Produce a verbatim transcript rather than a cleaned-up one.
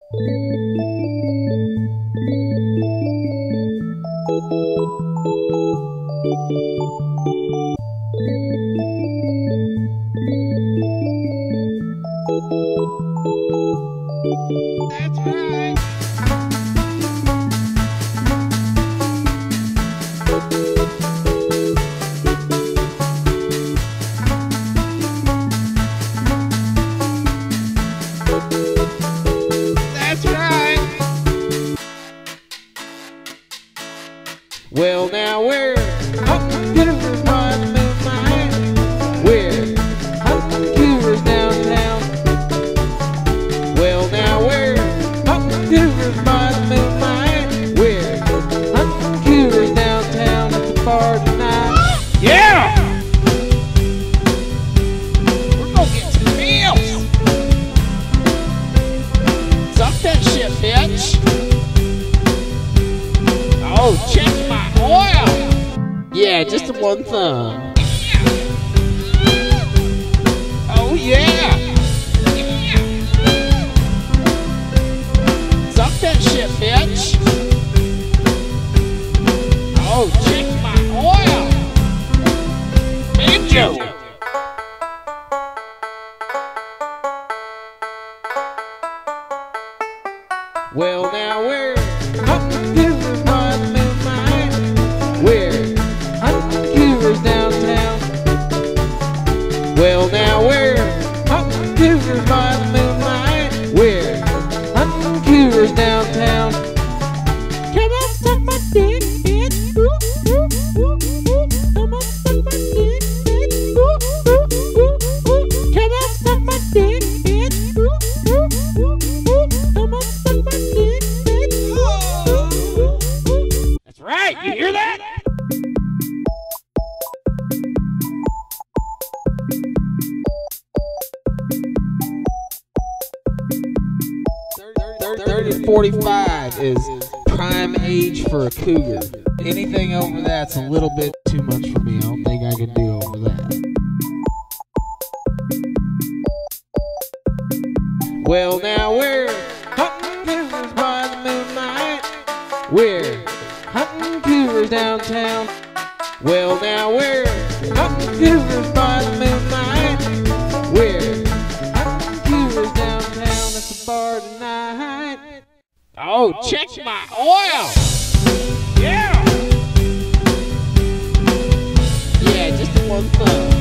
That's right. That's right. Well, now we're up to the moonlight. We're up to Cougars downtown. Well, now we're up to Cougars by the moonlight. We're up to Cougars downtown at the bar tonight. Yeah! We're gonna get some meals. Suck that shit, bitch. Oh, check my oil. Yeah, just the one thumb. Oh, yeah. Suck that shit, bitch. Oh, check my oil. Banjo. Well, now we're up to Cougars by the moonlight. We're up to Cougars downtown. Well, now we're up to Cougars by the moonlight. We're up to Cougars downtown. Come on, suck my dick, bitch. Ooh, ooh, ooh, ooh. Come on, suck my dick, bitch. Ooh, ooh, ooh, ooh. Come on, suck my dick, bitch. Ooh, ooh, ooh, ooh. Come on, suck my dick, bitch. Ooh, ooh, ooh. That's right, you hear that? thirty to forty-five is prime age for a cougar. Anything over that's a little bit too much for me. I don't think I could do over that. Well, now we're hunting cougars by the moonlight. We're hunting cougars downtown. Well, now we're hunting cougars by the moonlight. We're hunting cougars downtown at the bar tonight. Oh, check my oil. Yeah. Yeah, just the one thumb.